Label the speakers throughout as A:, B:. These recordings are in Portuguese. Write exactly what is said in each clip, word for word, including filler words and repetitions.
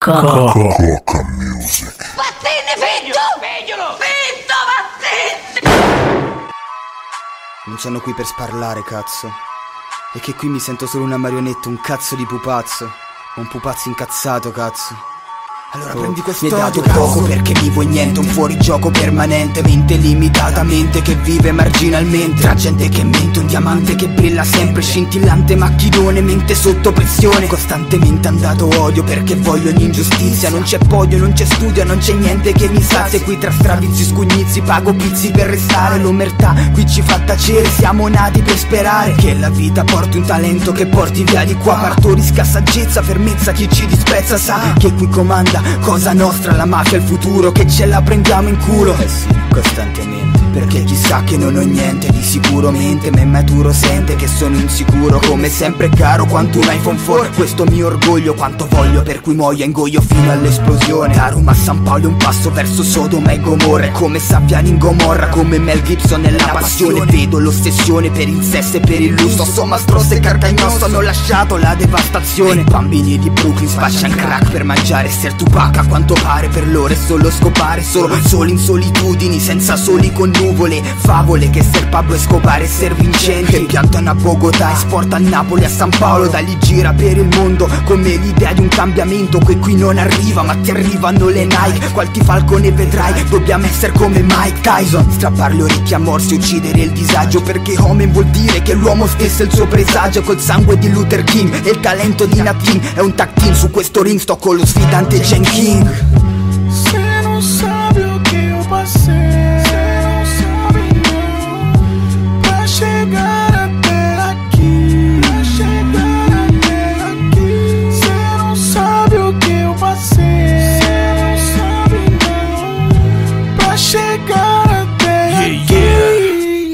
A: Coca.
B: Coca Music.
C: Vattene, Fitto! Vegliolo! Fitto, vattene!
D: Non sono qui per sparlare, cazzo. E che qui mi sento solo una marionetta, un cazzo di pupazzo. Un pupazzo incazzato, cazzo. Allora oh, prendi questo. Mi hai dato poco perché vivo in niente, un fuorigioco permanentemente, limitatamente, che vive marginalmente. Tra gente che mente, un diamante che brilla sempre, scintillante macchinone, mente sotto pressione. Costantemente andato odio perché voglio l'ingiustizia. Non c'è podio, non c'è studio, non c'è niente che mi sazia. Qui tra stravizi, scugnizi, pago pizzi per restare. L'omertà qui ci fa tacere, siamo nati per sperare che la vita porti un talento che porti via di qua. Partorisca saggezza, fermezza, chi ci disprezza sa che qui comanda cosa nostra, la mafia, il futuro, che ce la prendiamo in culo. Eh sì, costantemente. Perché chissà che non ho niente di sicuro mente, ma maturo sente che sono insicuro. Come sempre caro quanto un iPhone quattro, questo mio orgoglio, quanto voglio per cui muoio ingoio fino all'esplosione. Da Roma a San Paolo un passo verso Sodoma e Gomorra. È come Saviani in Gomorra, come Mel Gibson nella passione. Vedo l'ossessione per il sesso e per il lusso. Somma Stross e Carcagnosso hanno lasciato la devastazione. I bambini di Brooklyn spacciano crack per mangiare ser Tupac. A quanto pare per loro è solo scopare, solo soli in solitudini, senza soli con nuvole, favole che ser Pablo Escobar e ser Vincente. E piantano a Bogotà, esporta a Napoli, a San Paolo, da lì gira per il mondo come l'idea di un cambiamento che qui non arriva, ma ti arrivano le Nike. Qualche falcone vedrai, dobbiamo essere come Mike Tyson, strappare le orecchie a morsi, uccidere il disagio, perché Homen vuol dire che l'uomo stesso è il suo presagio. Col sangue di Luther King e il talento di Natin, è un tag team, su questo ring sto con lo sfidante Jen King.
E: Cê não sabe o que eu passei, cê não sabe não, pra chegar até aqui, pra chegar até aqui. Cê não sabe o que eu passei, cê não sabe não, pra chegar até aqui,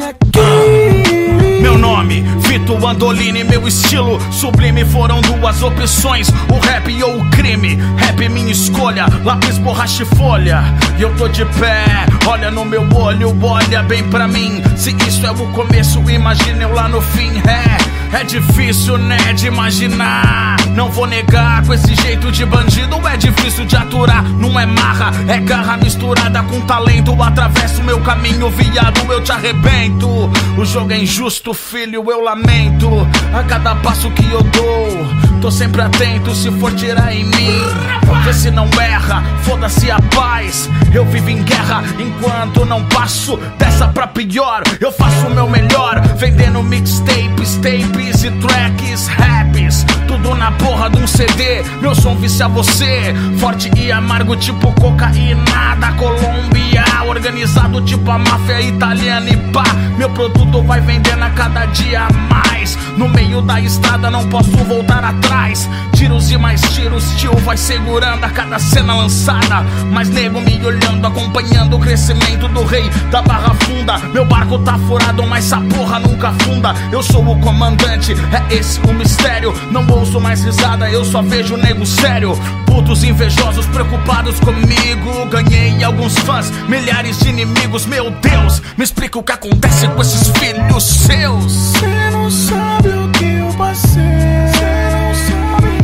E: aqui.
F: Meu nome, Vitor Andolini, meu estilo sublime. Foram duas opções, o rap ou o crime. Rap é minha escolha, lápis, borracha e folha. E eu tô de pé, olha no meu olho, olha bem pra mim. Se isso é o começo, imagina eu lá no fim. É, é difícil, né, de imaginar. Não vou negar, com esse jeito de bandido é difícil de aturar. Não é marra, é garra misturada com talento. Atravesso meu caminho, viado, eu te arrebento. O jogo é injusto, filho, eu lamento. A cada passo que eu dou, tô sempre atento. Se for tirar em mim, vê se não erra, foda-se a paz. Eu vivo em guerra enquanto não passo dessa pra pior. Eu faço o meu melhor, vendendo mixtapes, tapes e tracks, raps, tudo na porra de um C D. Meu som vicia você, forte e amargo tipo cocaína da Colômbia, organizado tipo a máfia italiana e pá. Meu produto vai vendendo a cada dia mais. No meio da estrada não posso voltar atrás. Tiros e mais tiros, tio vai segurando a cada cena lançada. Mas nego me olhando, acompanhando o crescimento do rei da Barra Funda. Meu barco tá furado, mas essa porra nunca afunda. Eu sou o comandante, é esse o mistério. Não ouço mais risada, eu só vejo nego sério. Putos invejosos preocupados comigo. Ganhei alguns fãs, milhares de inimigos. Meu Deus, me explica o que acontece com esses filhos seus.
E: Cê não sabe o que eu passei, cê não sabe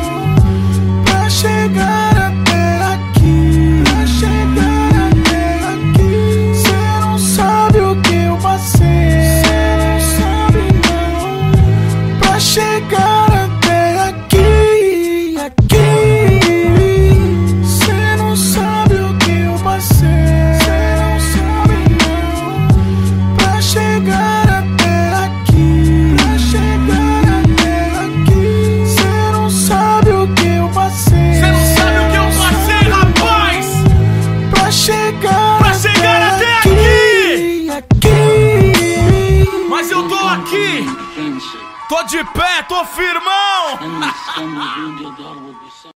E: não, pra chegar até aqui, pra chegar até aqui. Cê não sabe o que eu passei, cê não sabe não, pra chegar até aqui, aqui. Cê não sabe o que eu passei, cê não sabe não, pra chegar até aqui, pra chegar até aqui. Cê não sabe o que eu passei,
F: Cê não sabe o que eu passei, rapaz,
E: pra chegar,
F: pra chegar até aqui,
E: aqui.
F: Mas eu tô aqui, tô de pé, tô firmão.